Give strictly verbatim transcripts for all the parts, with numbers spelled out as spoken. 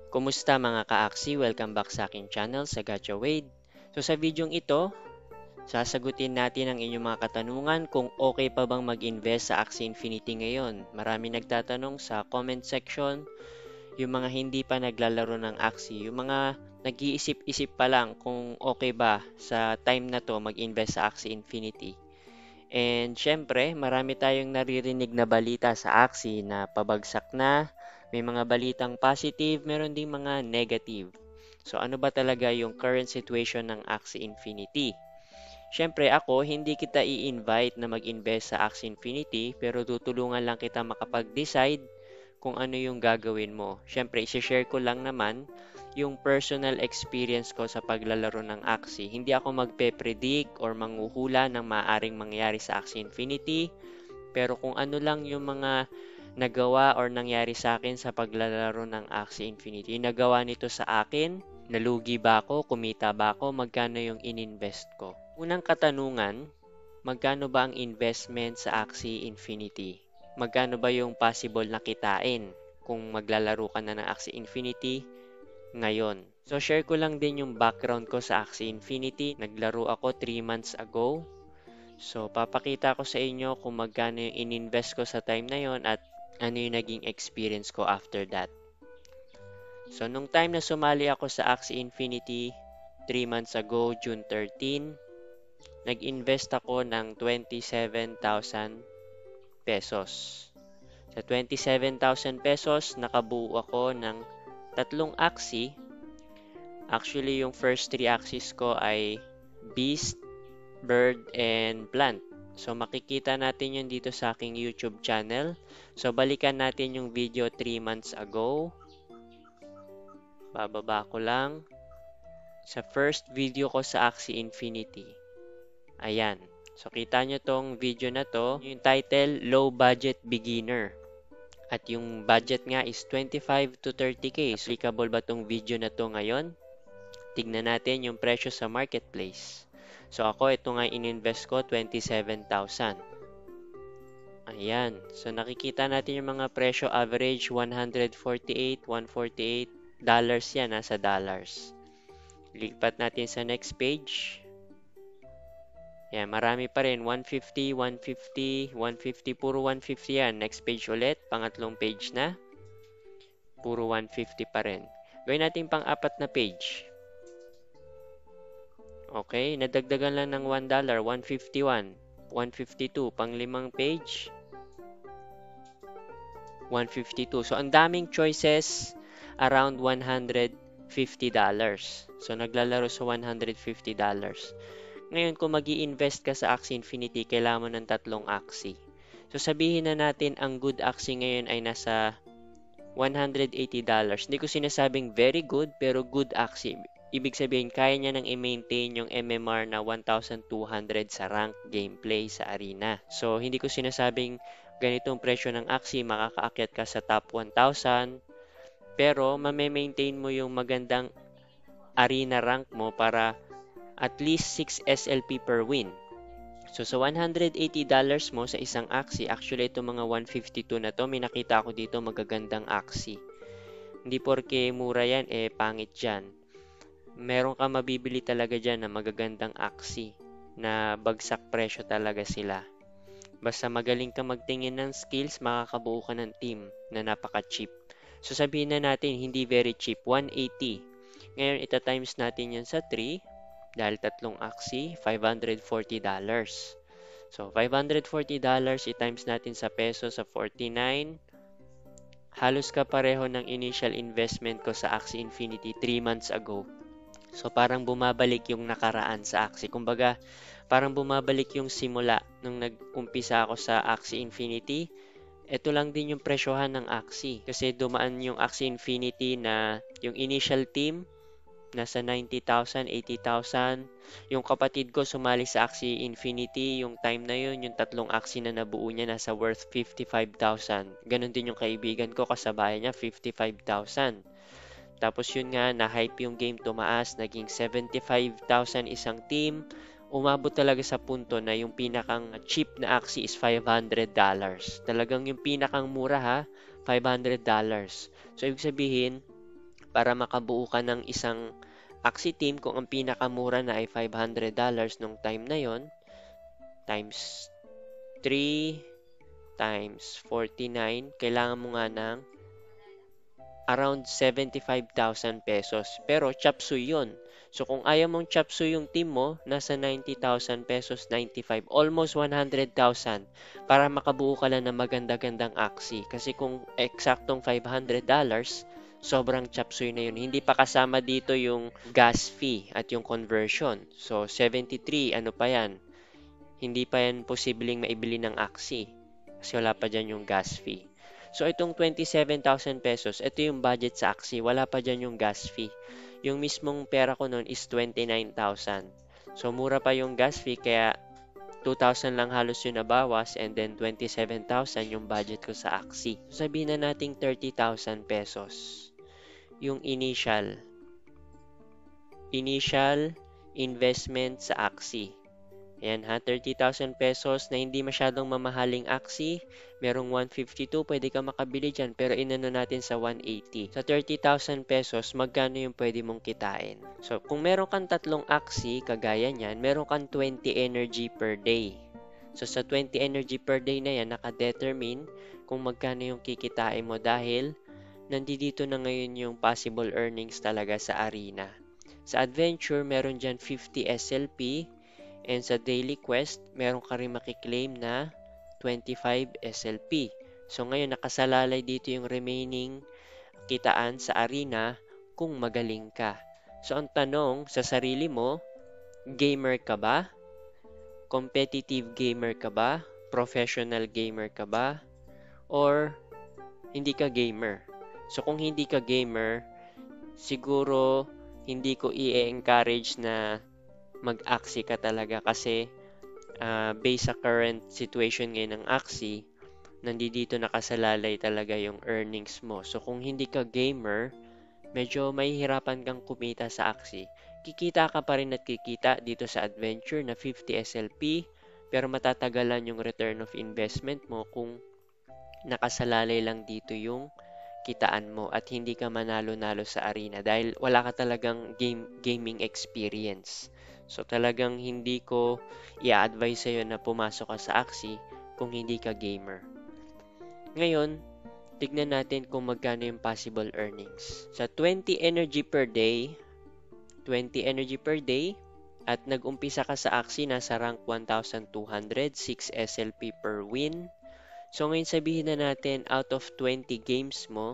Kumusta mga ka-Axie? Welcome back sa aking channel sa GachaWade. So sa videong ito, sasagutin natin ang inyong mga katanungan kung okay pa bang mag-invest sa Axie Infinity ngayon. Marami nagtatanong sa comment section, yung mga hindi pa naglalaro ng Axie, yung mga nag-iisip-isip pa lang kung okay ba sa time na to mag-invest sa Axie Infinity. And syempre, marami tayong naririnig na balita sa Axie na pabagsak na, may mga balitang positive, meron ding mga negative. So ano ba talaga yung current situation ng Axie Infinity? Syempre ako, hindi kita i-invite na mag-invest sa Axie Infinity pero tutulungan lang kita makapag-decide kung ano yung gagawin mo. Syempre, isi-share ko lang naman yung personal experience ko sa paglalaro ng Axie. Hindi ako magpe-predict or manghuhula ng maaaring mangyari sa Axie Infinity. Pero kung ano lang yung mga nagawa or nangyari sa akin sa paglalaro ng Axie Infinity, nagawa nito sa akin, nalugi ba ako, kumita ba ako, magkano yung ininvest ko. Unang katanungan, magkano ba ang investment sa Axie Infinity? Magkano ba yung possible na kitain kung maglalaro ka na ng Axie Infinity ngayon? So share ko lang din yung background ko sa Axie Infinity. Naglaro ako three months ago. So papakita ko sa inyo kung magkano yung ininvest ko sa time na yon at ano yung naging experience ko after that. So nung time na sumali ako sa Axie Infinity three months ago, June thirteen, nag-invest ako ng twenty-seven thousand pesos. Sa twenty-seven thousand pesos, nakabuo ako ng tatlong Axie. Actually, yung first three Axies ko ay Beast, Bird, and Plant. So, makikita natin yun dito sa aking YouTube channel. So, balikan natin yung video three months ago. Bababa ko lang. Sa first video ko sa Axie Infinity. Ayan. So, kita nyo tong video na to. Yung title, Low Budget Beginner. At yung budget nga is twenty-five to thirty K. So, applicable ba tong video na to ngayon? Tignan natin yung presyo sa marketplace. So, ako, ito nga ininvest ko, twenty-seven thousand. Ayan. So, nakikita natin yung mga presyo. Average, one forty-eight, one forty-eight dollars yan, nasa dollars. Lipat natin sa next page. Yan, marami pa rin. one fifty, one fifty, one fifty, puro one fifty yan. Next page ulit, pangatlong page na. Puro one fifty pa rin. Gawin natin pang-apat na page. Okay, nadagdagan lang ng one dollar, one fifty-one, one fifty-two. Pang-limang page, one fifty-two. So, ang daming choices, around one hundred fifty dollars. So, naglalaro sa one hundred fifty dollars. Ngayon, kung mag-i-invest ka sa Axie Infinity, kailangan mo ng tatlong Axie. So, sabihin na natin, ang good Axie ngayon ay nasa one hundred eighty dollars. Hindi ko sinasabing very good, pero good Axie. Ibig sabihin, kaya niya nang i-maintain yung M M R na one thousand two hundred sa rank gameplay sa arena. So, hindi ko sinasabing ganitong presyo ng Axie, makakaakyat ka sa top one thousand. Pero, mame-maintain mo yung magandang arena rank mo para at least six S L P per win. So, sa one hundred eighty dollars mo sa isang Axie, actually ito mga one fifty-two na to, may nakita ako dito magagandang Axie. Hindi porke mura yan, eh pangit dyan. Meron ka mabibili talaga dyan na magagandang Axie na bagsak presyo talaga sila. Basta magaling ka magtingin ng skills, makakabuo ka ng team na napaka-cheap. So, sabihin na natin, hindi very cheap, one eighty. Ngayon, ita times natin yan sa three. Dahil tatlong Axie, five hundred forty dollars. So, five hundred forty dollars i-times natin sa peso sa forty-nine. Halos kapareho ng initial investment ko sa Axie Infinity three months ago. So, parang bumabalik yung nakaraan sa Axie. Kumbaga, parang bumabalik yung simula nung nag-umpisa ako sa Axie Infinity. Ito lang din yung presyohan ng Axie. Kasi dumaan yung Axie Infinity na yung initial team, nasa ninety thousand, eighty thousand. Yung kapatid ko sumali sa Axie Infinity, yung time na yun, yung tatlong Axie na nabuo niya nasa worth fifty-five thousand. Ganon din yung kaibigan ko, kasabay niya, fifty-five thousand. Tapos yun nga, na-hype yung game, tumaas, naging seventy-five thousand isang team. Umabot talaga sa punto na yung pinakang cheap na Axie is five hundred dollars. Talagang yung pinakang mura ha, five hundred dollars. So, ibig sabihin, para makabuo ka ng isang Axie team kung ang pinakamura na ay five hundred dollars nung time na yon times three times forty-nine, kailangan mo nga ng around seventy-five thousand pesos. Pero chop suey yun. So kung ayaw mong chop suey yung team mo, nasa ninety thousand pesos, ninety-five, almost one hundred thousand para makabuo ka lang ng maganda-gandang Axie. Kasi kung eksaktong five hundred dollars, sobrang chop suey na yun. Hindi pa kasama dito yung gas fee at yung conversion. So seventy-three, ano pa yan? Hindi pa yan posibleng maibili ng Axie. Kasi wala pa dyan yung gas fee. So, itong twenty-seven thousand pesos, ito yung budget sa Axie. Wala pa dyan yung gas fee. Yung mismong pera ko noon is twenty-nine thousand. So, mura pa yung gas fee, kaya two thousand lang halos yung nabawas and then twenty-seven thousand yung budget ko sa Axie. So, sabihin na nating thirty thousand pesos. Yung initial. Initial investment sa Axie. Ayan ha, thirty thousand pesos na hindi masyadong mamahaling Axie. Merong one fifty-two, pwede ka makabili dyan, pero inano natin sa one eighty. Sa thirty thousand pesos, magkano yung pwede mong kitain? So, kung meron kang tatlong Axie, kagaya niyan, meron kang twenty energy per day. So, sa twenty energy per day na yan, nakadetermine kung magkano yung kikitain mo dahil nandito na ngayon yung possible earnings talaga sa arena. Sa adventure, meron dyan fifty S L P. And sa daily quest, meron ka rin makiklaim na twenty-five S L P. So ngayon, nakasalalay dito yung remaining kitaan sa arena kung magaling ka. So ang tanong sa sarili mo, gamer ka ba? Competitive gamer ka ba? Professional gamer ka ba? Or hindi ka gamer? So kung hindi ka gamer, siguro hindi ko i-encourage na mag-Axie ka talaga kasi uh, based sa current situation ngayon ng Axie, nandito nakasalalay talaga yung earnings mo. So kung hindi ka gamer, medyo mahihirapan kang kumita sa Axie. Kikita ka pa rin at kikita dito sa adventure na fifty S L P, pero matatagalan yung return of investment mo kung nakasalalay lang dito yung kitaan mo at hindi ka manalo-nalo sa arena dahil wala ka talagang game, gaming experience. So talagang hindi ko i-advise sa'yo na pumasok ka sa Axie kung hindi ka gamer. Ngayon, tignan natin kung magkano yung possible earnings. Sa twenty energy per day, twenty energy per day, at nag-umpisa ka sa Axie, nasa rank one thousand two hundred, six S L P per win. So ngayon sabihin na natin, out of twenty games mo,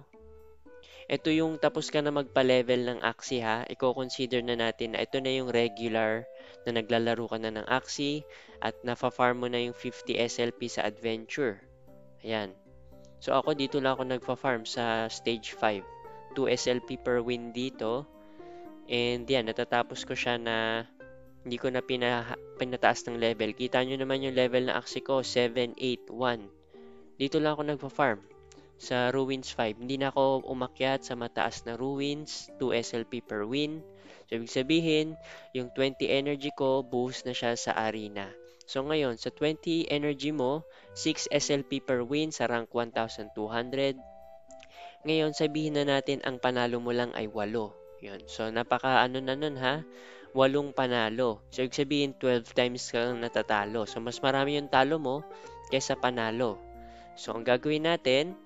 ito yung tapos ka na magpa-level ng Axie ha. Iko-consider na natin na ito na yung regular na naglalaro ka na ng Axie at nafa-farm mo na yung fifty S L P sa adventure. Ayan. So ako dito lang ako nagfa-farm sa stage five. two S L P per win dito. And yan, natatapos ko siya na hindi ko na pina, pinataas ng level. Kita nyo naman yung level na Axie ko, seven, eight, one. Dito lang ako nagfa-farm. Sa Ruins five, hindi na ako umakyat sa mataas na Ruins, two S L P per win. So, ibig sabihin, yung twenty energy ko, boost na siya sa arena. So, ngayon, sa twenty energy mo, six S L P per win sa rank one thousand two hundred. Ngayon, sabihin na natin, ang panalo mo lang ay eight. Yun. So, napaka ano na nun ha, walong panalo. So, ibig sabihin, twelve times kang natatalo. So, mas marami yung talo mo kaysa panalo. So, ang gagawin natin,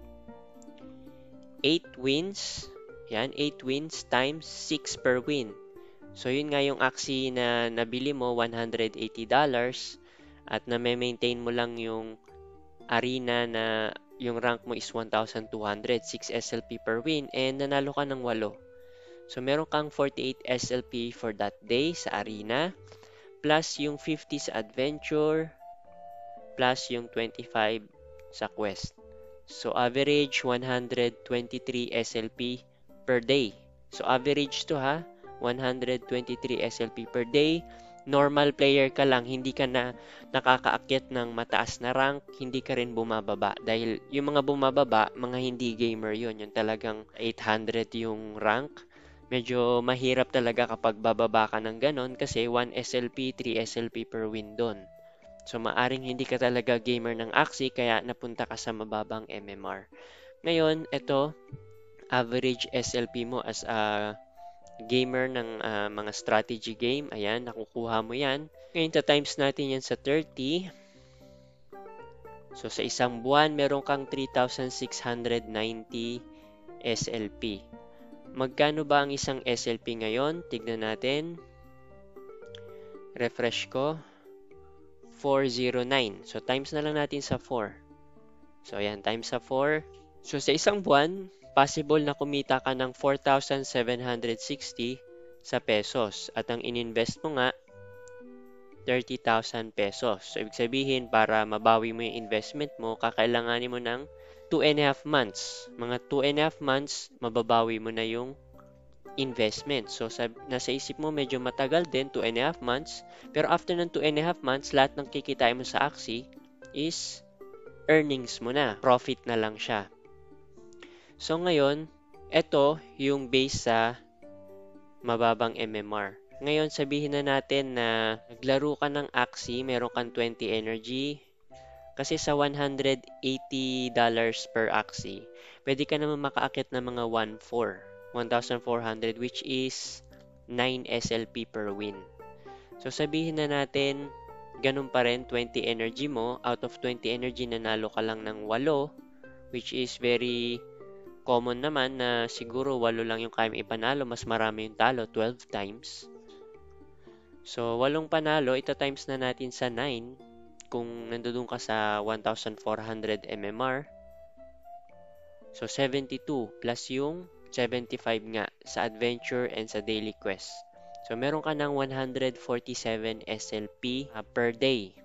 eight wins. Yan, eight wins times six per win. So, yun nga yung Axie na nabili mo, one hundred eighty dollars. At na-maintain mo lang yung arena na yung rank mo is one thousand two hundred, six S L P per win. And nanalo ka ng eight. So, meron kang forty-eight S L P for that day sa arena. Plus yung fifty sa adventure. Plus yung twenty-five sa quest. So, average one hundred twenty-three S L P per day. So, average to ha, one hundred twenty-three S L P per day. Normal player ka lang, hindi ka na nakakaakyat ng mataas na rank, hindi ka rin bumababa. Dahil yung mga bumababa, mga hindi gamer yun. Yung talagang eight hundred yung rank. Medyo mahirap talaga kapag bababa ka ng ganon kasi one S L P, three S L P per win doon. So, maaring hindi ka talaga gamer ng Axie kaya napunta ka sa mababang M M R. Ngayon, ito, average S L P mo as a gamer ng ah, mga strategy game. Ayan, nakukuha mo yan. Ngayon, ta-times natin yan sa thirty. So, sa isang buwan, meron kang three thousand six hundred ninety S L P. Magkano ba ang isang S L P ngayon? Tignan natin. Refresh ko. four hundred nine. So, times na lang natin sa four. So, ayan, times sa four. So, sa isang buwan, possible na kumita ka ng four thousand seven hundred sixty sa pesos. At ang ininvest mo nga, thirty thousand pesos. So, ibig sabihin, para mabawi mo yung investment mo, kakailanganin mo ng two and a half months. Mga two and a half months, mababawi mo na yung investment. So, sa, nasa isip mo, medyo matagal din, two and a half months. Pero after ng two and a half months, lahat ng kikitain mo sa Axie is earnings mo na. Profit na lang siya. So, ngayon, ito yung base sa mababang M M R. Ngayon, sabihin na natin na naglaro ka ng Axie, meron kang twenty energy. Kasi sa one hundred eighty dollars per Axie, pwede ka naman makaakit ng mga one thousand four hundred, which is nine S L P per win. So, sabihin na natin, ganun pa rin, twenty energy mo. Out of twenty energy, nanalo ka lang ng eight, which is very common naman na siguro walo lang yung kaya mo ipanalo, mas marami yung talo, twelve times. So, walong panalo, ita times na natin sa nine kung nandoon ka sa one thousand four hundred M M R. So, seventy-two plus yung seventy-five nga sa adventure and sa daily quest. So, meron ka ng one hundred forty-seven S L P uh, per day.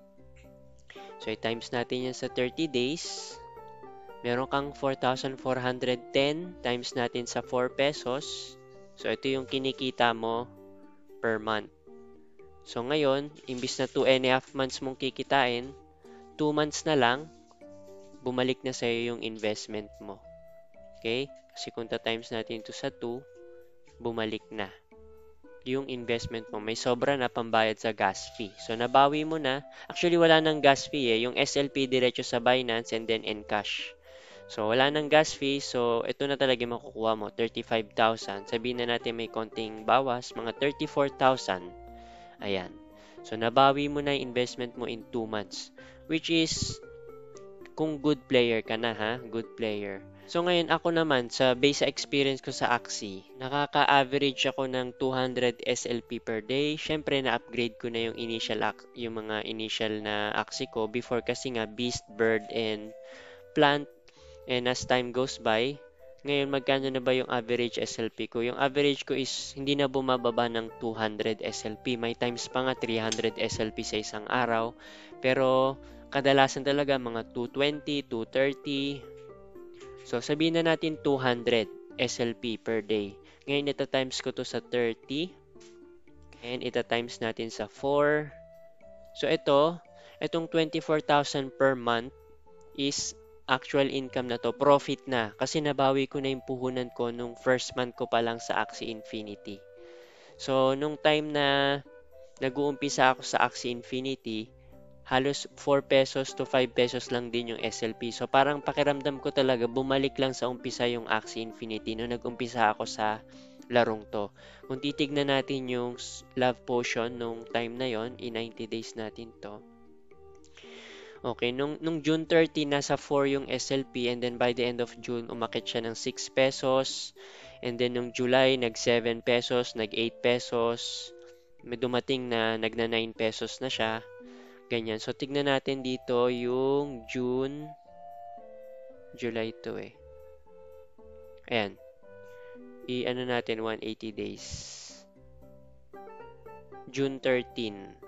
So, i-times natin yan sa thirty days. Meron kang four thousand four hundred ten times natin sa four pesos. So, ito yung kinikita mo per month. So, ngayon, imbis na two and a half months mong kikitain, two months na lang, bumalik na sa'yo yung investment mo. Okay? Kasi kung ta-times natin ito sa two, bumalik na yung investment mo. May sobra na pambayad sa gas fee. So, nabawi mo na. Actually, wala nang gas fee eh. Yung S L P diretso sa Binance and then Encash. So, wala nang gas fee. So, ito na talaga makukuha mo. thirty-five thousand. Sabihin na natin may konting bawas. Mga thirty-four thousand. Ayan. So, nabawi mo na yung investment mo in two months. Which is, kung good player ka na ha, good player. So, ngayon ako naman, sa base sa experience ko sa Axie, nakaka-average ako ng two hundred S L P per day. Siyempre, na-upgrade ko na yung initial, yung mga initial na Axie ko. Before kasi nga, Beast, Bird, and Plant. And as time goes by, ngayon, magkano na ba yung average S L P ko? Yung average ko is hindi na bumababa ng two hundred S L P. May times pa nga three hundred S L P sa isang araw. Pero kadalasan talaga mga two twenty, two thirty. So sabihin na natin two hundred S L P per day. Ngayon, ita times ko to sa thirty. And ita times natin sa four. So ito, itong twenty-four thousand per month is actual income na to, profit na. Kasi nabawi ko na yung puhunan ko nung first month ko pa lang sa Axie Infinity. So, nung time na nag-uumpisa ako sa Axie Infinity, halos four pesos to five pesos lang din yung S L P. So, parang pakiramdam ko talaga, bumalik lang sa umpisa yung Axie Infinity nung nag-umpisa ako sa larong to. Kung titignan natin yung Love Potion nung time na yon, in ninety days natin to. Okay, nung, nung June thirty, nasa four yung S L P, and then by the end of June, umakit siya ng six pesos. And then nung July, nag seven pesos, nag eight pesos. May dumating na nagna nine pesos na siya. Ganyan. So, tignan natin dito yung June, July to eh. Ayan. I-ano natin, one hundred eighty days. June thirteen.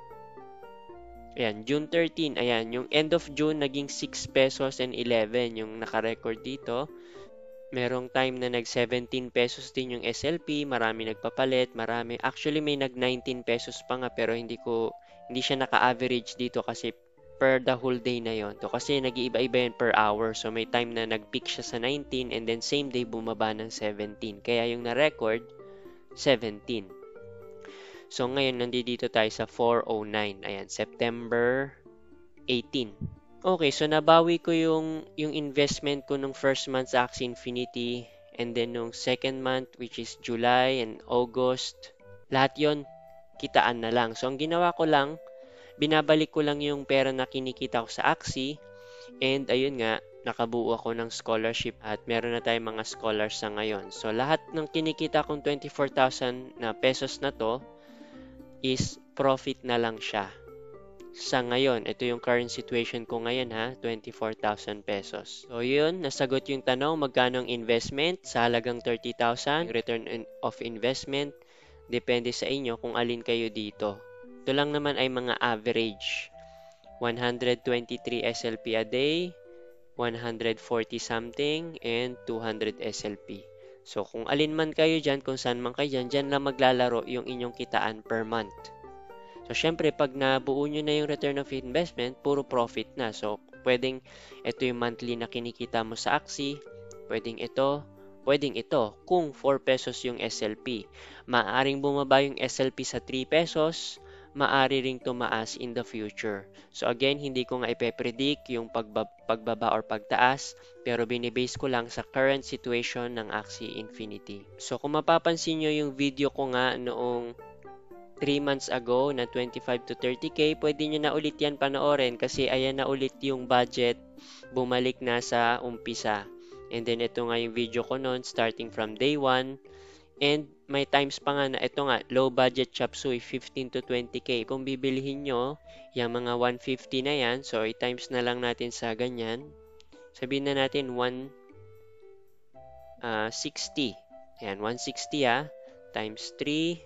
Ayan, June thirteen, ayan, yung end of June naging six pesos and eleven yung naka-record dito. Merong time na nag seventeen pesos din yung S L P, marami nagpapalit, marami. Actually, may nag nineteen pesos pa nga pero hindi ko, hindi siya naka-average dito kasi per the whole day na yon. To kasi nag-iiba-iba yan per hour. So, may time na nag-peak siya sa nineteen and then same day bumaba ng seventeen. Kaya yung na-record, seventeen. So, ngayon, nandito tayo sa four oh nine. Ayan, September eighteen. Okay, so nabawi ko yung, yung investment ko nung first month sa Axie Infinity. And then nung second month, which is July and August, lahat yon kitaan na lang. So, ang ginawa ko lang, binabalik ko lang yung pera na kinikita ko sa Axie. And ayun nga, nakabuo ako ng scholarship at meron na tayong mga scholars sa ngayon. So, lahat ng kinikita kong twenty-four thousand na pesos na to is profit na lang siya. Sa ngayon, ito yung current situation ko ngayon ha, twenty-four thousand pesos. So yun, nasagot yung tanong, magkano ang investment sa halagang thirty thousand, return of investment, depende sa inyo kung alin kayo dito. Ito lang naman ay mga average, one hundred twenty-three S L P a day, one hundred forty something, and two hundred S L P. So kung alin man kayo dyan, kung saan man kayo dyan, dyan lang maglalaro yung inyong kitaan per month. So, syempre, pag nabuo nyo na yung return of investment, puro profit na. So, pwedeng ito yung monthly na kinikita mo sa Axie, pwedeng ito, pwedeng ito, kung four pesos yung S L P. Maaring bumaba yung S L P sa three pesos, maari ring tumaas in the future. So, again, hindi ko nga ipepredict yung pagba pagbaba or pagtaas, pero binibase ko lang sa current situation ng Axie Infinity. So, kung mapapansin nyo yung video ko nga noong three months ago na twenty-five to thirty K, pwede nyo na ulit yan panoorin kasi ayan na ulit yung budget, bumalik na sa umpisa. And then ito nga yung video ko noon starting from day one, and may times pa nga na ito nga, low budget chop suey fifteen to twenty K. Kung bibilihin nyo yung mga one fifty na yan, so i-times na lang natin sa ganyan. Sabihin na natin one sixty. Ayan, one sixty ah, times three,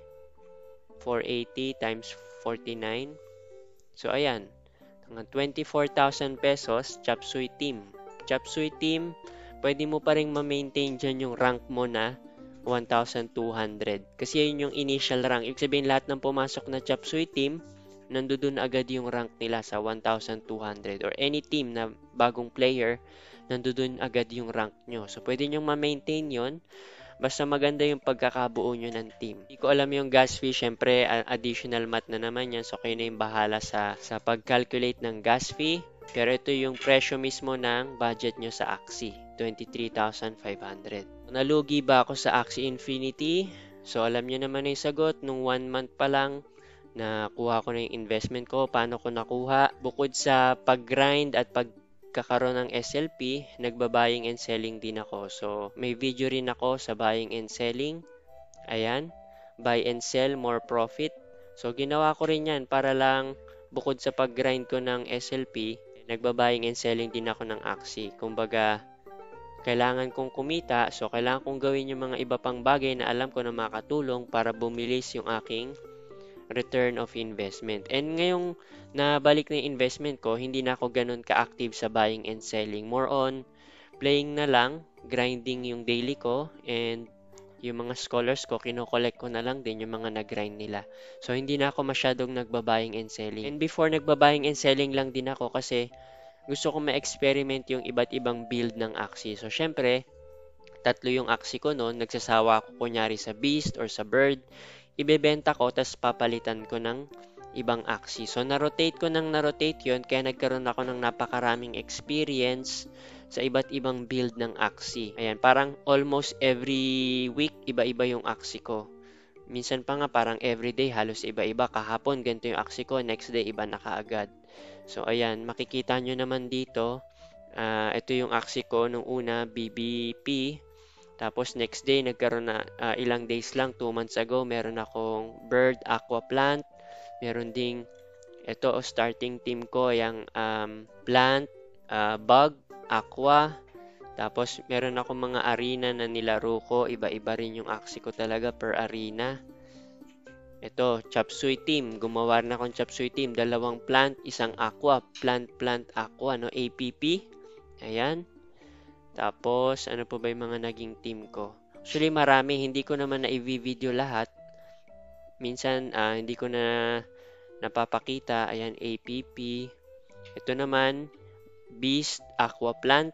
four eighty times forty-nine. So, ayan. twenty-four thousand pesos, chop suey team. Chop suey team, pwede mo pa rin ma-maintain dyan yung rank mo na one thousand two hundred. Kasi yun yung initial rank. Ibig sabihin, lahat ng pumasok na chop suey team, nandoon agad yung rank nila sa one thousand two hundred. Or any team na bagong player, nandoon agad yung rank nyo. So, pwede nyo ma-maintain yun. Basta maganda yung pagkakabuo nyo ng team. Hindi ko alam yung gas fee, syempre additional math na naman yan. So kayo na yung bahala sa, sa pag-calculate ng gas fee. Pero ito yung presyo mismo ng budget nyo sa Axie, twenty-three thousand five hundred. Nalugi ba ako sa Axie Infinity? So alam nyo naman yung sagot, nung one month pa lang, nakuha ko na yung investment ko. Paano ko nakuha? Bukod sa pag-grind at pag kakaroon ng S L P, nagba-buying and selling din ako. So, may video rin ako sa buying and selling. Ayan, buy and sell, more profit. So, ginawa ko rin yan para lang bukod sa pag-grind ko ng S L P, nagba-buying and selling din ako ng Axie. Kumbaga, kailangan kong kumita, so kailangan kong gawin yung mga iba pang bagay na alam ko na makatulong para bumilis yung aking return of investment. And ngayong nabalik na yung investment ko, hindi na ako ganun ka-active sa buying and selling. More on playing na lang, grinding yung daily ko, and yung mga scholars ko, kino-collect ko na lang din yung mga nag-grind nila. So, hindi na ako masyadong nagba-buying and selling. And before nagba-buying and selling lang din ako kasi gusto ko ma-experiment yung iba't ibang build ng Axie. So, syempre, tatlo yung Axie ko noon, nagsasawa ako kunyari sa Beast or sa Bird, ibebenta ko, tas papalitan ko ng ibang Axie. So, na-rotate ko nang na-rotate yun, kaya nagkaroon ako ng napakaraming experience sa iba't ibang build ng Axie. Ayan, parang almost every week, iba-iba yung Axie ko. Minsan pa nga, parang everyday, halos iba-iba. Kahapon, ganito yung Axie ko, next day, iba na kaagad. So, ayan, makikita nyo naman dito, uh, ito yung Axie ko nung una, B B P. Tapos next day, nagkaroon na uh, ilang days lang, two months ago, meron akong bird, aqua plant. Meron ding, ito, oh, starting team ko, yung um, plant, uh, bug, aqua. Tapos meron akong mga arena na nilaro ko. Iba-iba rin yung Axie ko talaga per arena. Ito, chop suey team. Gumawa na akong chop suey team. Dalawang plant, isang aqua. Plant, plant, aqua, no? A P P. Ayan. Tapos, ano po ba yung mga naging team ko? Actually, marami. Hindi ko naman na-i-video lahat. Minsan, uh, hindi ko na napapakita. Ayan, A P P. Ito naman, Beast, Aqua Plant.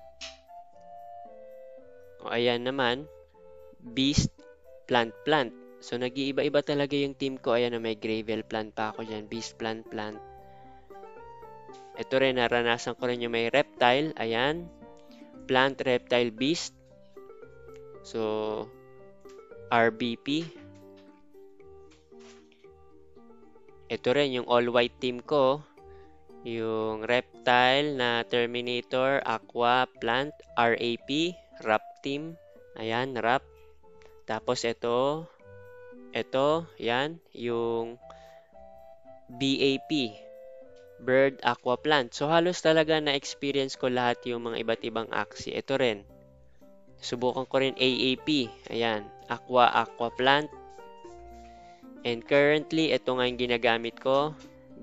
O, ayan naman, Beast, Plant, Plant. So, nag-iiba-iba talaga yung team ko. Ayan, may Gravel Plant pa ako dyan. Beast, Plant, Plant. Ito rin, naranasan ko rin yung may Reptile. Ayan. Plant, Reptile, Beast. So, R B P. Ito rin yung all-white team ko. Yung Reptile na Terminator, Aqua, Plant, R A P, Rap team. Ayan, Rap. Tapos ito, ito, yan, yung B A P, Bird, Aqua, Plant. So, halos talaga na-experience ko lahat yung mga iba't ibang Axie. Ito rin. Subukan ko rin A A P. Ayan, Aqua, Aqua, Plant. And currently, ito nga yung ginagamit ko,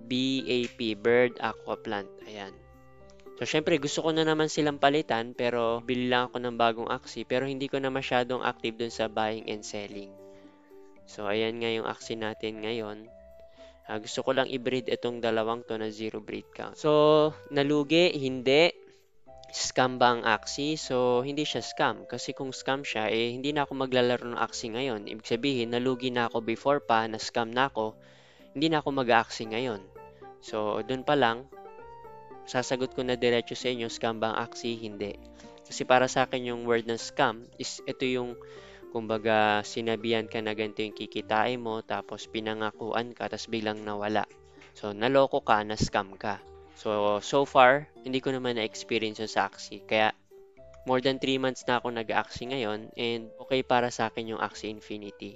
B A P, Bird, Aqua, Plant. Ayan. So, syempre, gusto ko na naman silang palitan, pero bili lang ako ng bagong Axie, pero hindi ko na masyadong active dun sa buying and selling. So, ayan nga yung Axie natin ngayon. Uh, gusto ko lang i-breed itong dalawang to na zero breed count. So, nalugi, hindi. Scam ba ang Axie? So, hindi siya scam. Kasi kung scam siya, eh, hindi na ako maglalaro ng Axie ngayon. Ibig sabihin, nalugi na ako before pa, na scam na ako, hindi na ako mag-Axie ngayon. So, dun pa lang, sasagot ko na diretso sa inyo, scam ba ang Axie? Hindi. Kasi para sa akin yung word ng scam is ito yung kumbaga sinabihan ka na ganito yung kikitain mo tapos pinangakuan ka tapos biglang nawala. So naloko ka, na scam ka. So so far, hindi ko naman na-experience yung sa Axie. Kaya more than three months na ako nag-Axie ngayon and okay para sa akin yung Axie Infinity.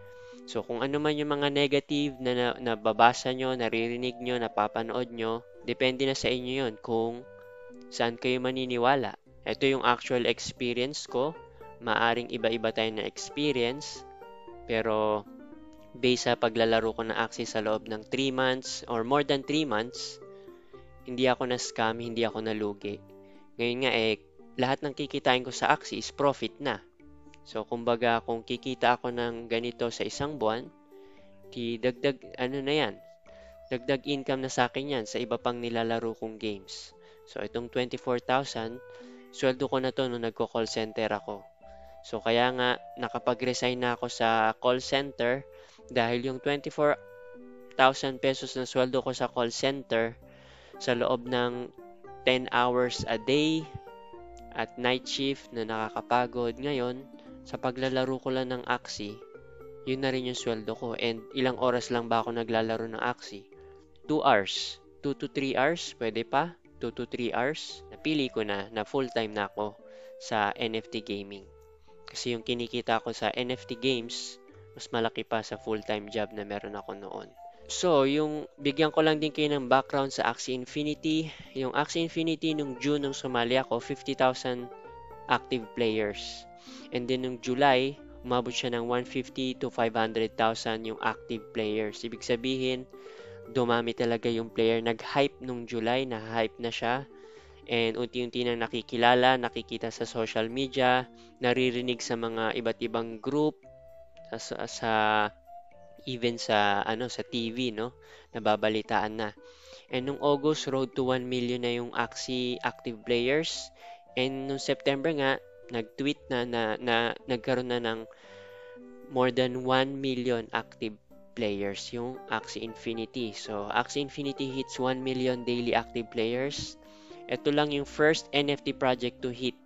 So kung ano man yung mga negative na nababasa nyo, naririnig nyo, napapanood nyo, depende na sa inyo yun kung saan kayo maniniwala. Ito yung actual experience ko. Maaring iba-iba tayo na experience. Pero based sa paglalaro ko ng Axie sa loob ng three months or more than three months, hindi ako na-scam, hindi ako nalugi. Ngayon nga eh, lahat ng kikitain ko sa Axie is profit na. So kumbaga kung kikita ako ng ganito sa isang buwan, di dagdag ano na yan, dagdag income na sa akin yan sa iba pang nilalaro kong games. So itong twenty-four thousand, sweldo ko na to nung nagko-call center ako. So kaya nga nakapag-resign na ako sa call center dahil yung twenty-four thousand pesos na sweldo ko sa call center sa loob ng ten hours a day at night shift na nakakapagod. Ngayon, sa paglalaro ko lang ng Axie, yun na rin yung sweldo ko. And ilang oras lang ba ako naglalaro ng Axie? two hours. two to three hours, pwede pa. two to three hours. Napili ko na na full-time na ako sa N F T Gaming. Kasi yung kinikita ko sa N F T Games, mas malaki pa sa full-time job na meron ako noon. So, yung bigyan ko lang din kayo ng background sa Axie Infinity. Yung Axie Infinity nung June nung sumali ako, fifty thousand active players. And then nung July, umabot siya ng one fifty to five hundred thousand yung active players. Ibig sabihin, dumami talaga yung player. Nag-hype nung July, na-hype na siya. And unti-unti nang nakikilala, nakikita sa social media, naririnig sa mga iba't ibang group, sa, sa even sa ano sa T V, no, nababalitaan na. And nung August, road to one million na yung Axie active players. And nung September nga, nag-tweet na na, na nagkaroon na ng more than one million active players yung Axie Infinity. So Axie Infinity hits one million daily active players. Ito lang yung first N F T project to hit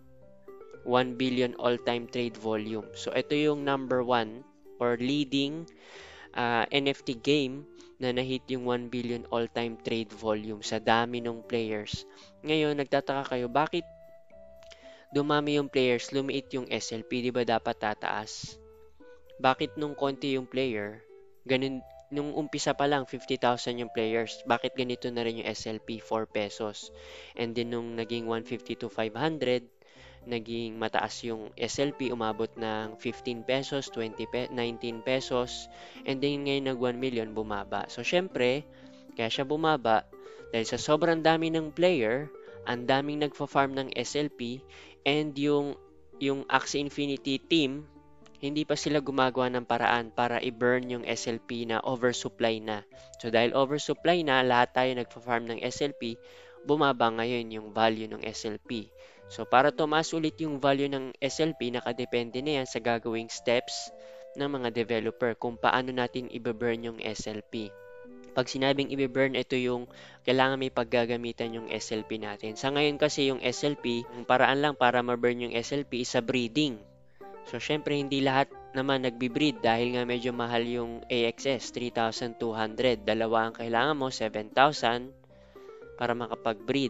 one billion all-time trade volume. So, ito yung number one or leading uh, N F T game na na-hit yung one billion all-time trade volume sa dami ng players. Ngayon, nagtataka kayo, bakit dumami yung players, lumiit yung S L P? Di ba dapat tataas? Bakit nung konti yung player, ganun, nung umpisa pa lang, fifty thousand yung players, bakit ganito na rin yung S L P, four pesos? And then nung naging one fifty to five hundred, naging mataas yung S L P, umabot ng fifteen pesos, twenty pe nineteen pesos, and then ngayon nag one million, bumaba. So, syempre, kaya siya bumaba, dahil sa sobrang dami ng player, ang daming nagfa-farm ng S L P, and yung, yung Axie Infinity team, hindi pa sila gumagawa ng paraan para i-burn yung S L P na oversupply na. So, dahil oversupply na, lahat tayo nagpa-farm ng S L P, bumaba ngayon yung value ng S L P. So, para tumaas ulit yung value ng S L P, nakadepende na yan sa gagawing steps ng mga developer kung paano natin i-burn yung S L P. Pag sinabing i-burn, ito yung kailangan may paggagamitan yung S L P natin. Sa ngayon kasi yung S L P, yung paraan lang para ma-burn yung S L P is sa breeding. So, syempre, hindi lahat naman nagbi-breed dahil nga medyo mahal yung A X S, three thousand two hundred. Dalawa ang kailangan mo, seven thousand para makapag-breed.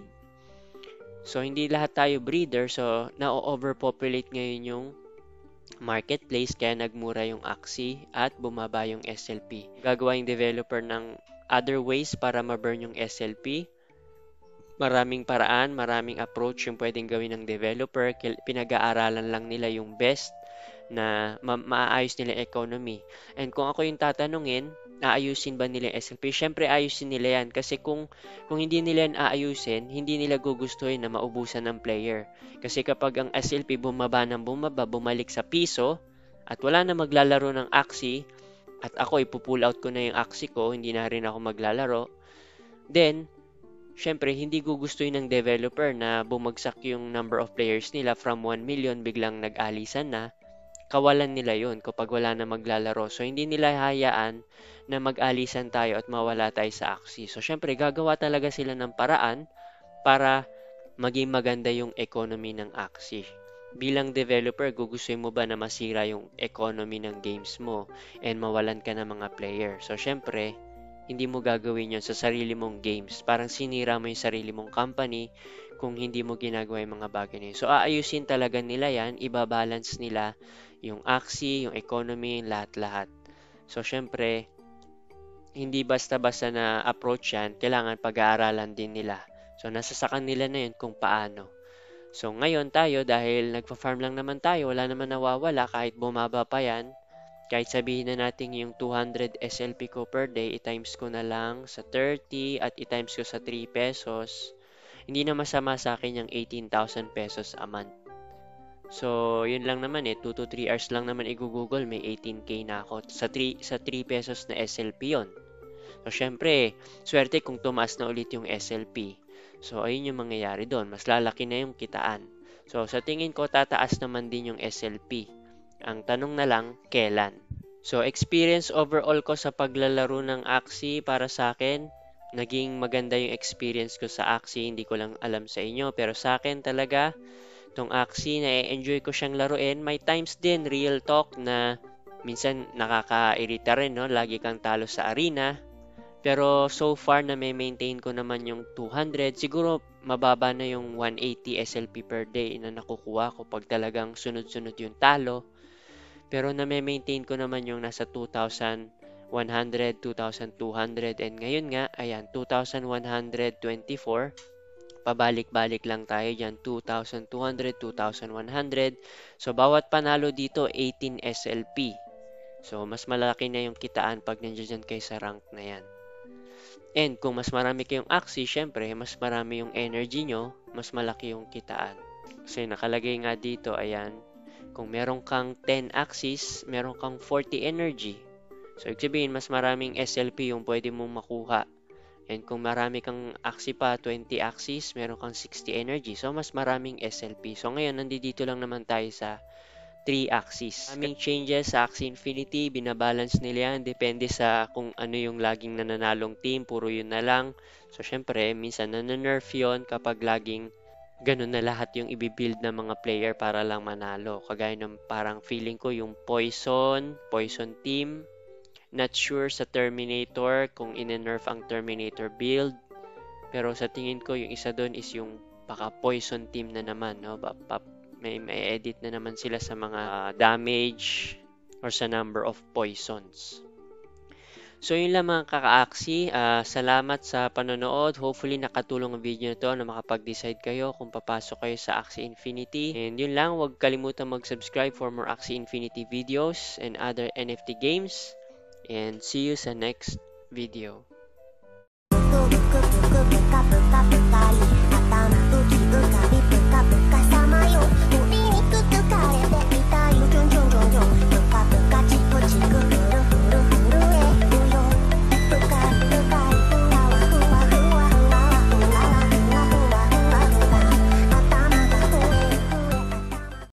So, hindi lahat tayo breeder. So, na-overpopulate ngayon yung marketplace kaya nagmura yung Axie at bumaba yung S L P. Gagawa yung developer ng other ways para ma-burn yung S L P. Maraming paraan, maraming approach yung pwedeng gawin ng developer. Pinag-aaralan lang nila yung best na ma- maayos nila yung economy. And kung ako yung tatanungin, aayusin ba nila yung S L P? Siyempre, ayusin nila yan. Kasi kung, kung hindi nila yan aayusin, hindi nila gugustuhin na maubusan ng player. Kasi kapag ang S L P bumaba ng bumaba, bumalik sa piso, at wala na maglalaro ng Axie, at ako ipupull out ko na yung Axie ko, hindi na rin ako maglalaro, then, syempre, hindi gugustuhin ng developer na bumagsak yung number of players nila from one million, biglang nag-alisan na, kawalan nila yon kapag wala na maglalaro. So, hindi nila hayaan na mag-alisan tayo at mawala tayo sa Axie. So, syempre, gagawa talaga sila ng paraan para maging maganda yung economy ng Axie. Bilang developer, gugustuhin mo ba na masira yung economy ng games mo and mawalan ka ng mga player? So, syempre, hindi mo gagawin yon sa sarili mong games. Parang sinira mo yung sarili mong company kung hindi mo ginagawa yung mga bagay na yun. So, aayusin talaga nila yan, ibabalance nila yung Axie, yung economy, lahat-lahat. So, syempre, hindi basta-basta na approach yan, kailangan pag-aaralan din nila. So, nasa sa kanila na yun kung paano. So, ngayon tayo, dahil nagpa-farm lang naman tayo, wala naman nawawala kahit bumaba pa yan. Kahit sabihin na natin yung two hundred S L P ko per day, i-times ko na lang sa thirty at i-times ko sa three pesos. Hindi na masama sa akin yung eighteen thousand pesos a month. So, yun lang naman eh. two to three hours lang naman i-google, may eighteen K na ako. Sa three, sa three pesos na S L P yun. So, syempre, swerte kung tumaas na ulit yung S L P. So, ayun yung mangyayari doon. Mas lalaki na yung kitaan. So, sa tingin ko, tataas naman din yung S L P. Ang tanong na lang, kailan? So, experience overall ko sa paglalaro ng Axie para sa akin, naging maganda yung experience ko sa Axie. Hindi ko lang alam sa inyo. Pero sa akin talaga, tong Axie, na-enjoy ko siyang laruin. May times din, real talk, na minsan nakaka-irita rin, no? Lagi kang talo sa arena. Pero so far na may maintain ko naman yung two hundred. Siguro mababa na yung one eighty S L P per day na nakukuha ko pag talagang sunod-sunod yung talo. Pero na may maintain ko naman yung nasa two thousand one hundred, two thousand two hundred. And ngayon nga, ayan, two thousand one hundred twenty-four. Pabalik-balik lang tayo dyan, two thousand two hundred, two thousand one hundred. So, bawat panalo dito, eighteen S L P. So, mas malaki na yung kitaan pag nandiyan kayo sa rank na yan. And kung mas marami kayong Axie, syempre, mas marami yung energy nyo, mas malaki yung kitaan. Kasi nakalagay nga dito, ayan, kung meron kang ten Axies, meron kang forty energy. So, ibig sabihin, mas maraming S L P yung pwede mong makuha. And kung marami kang Axie pa, twenty Axies, meron kang sixty energy. So, mas maraming S L P. So, ngayon, nandito lang naman tayo sa three Axies. Maraming changes sa Axie Infinity, binabalance nila yan. Depende sa kung ano yung laging nananalong team, puro yun na lang. So, syempre, minsan nananerf yun kapag laging ganun na lahat yung ibibuild ng mga player para lang manalo. Kagaya ng parang feeling ko yung Poison, Poison team. Not sure sa Terminator kung ine-nerf ang Terminator build. Pero sa tingin ko, yung isa doon is yung baka Poison team na naman. No? May, may edit na naman sila sa mga uh, damage or sa number of poisons. So yun lang mga kaka-Axie. Uh, salamat sa panonood. Hopefully nakatulong ang video na to na makapag-decide kayo kung papasok kayo sa Axie Infinity. And yun lang, huwag kalimutan mag-subscribe for more Axie Infinity videos and other N F T games. And see you sa next video.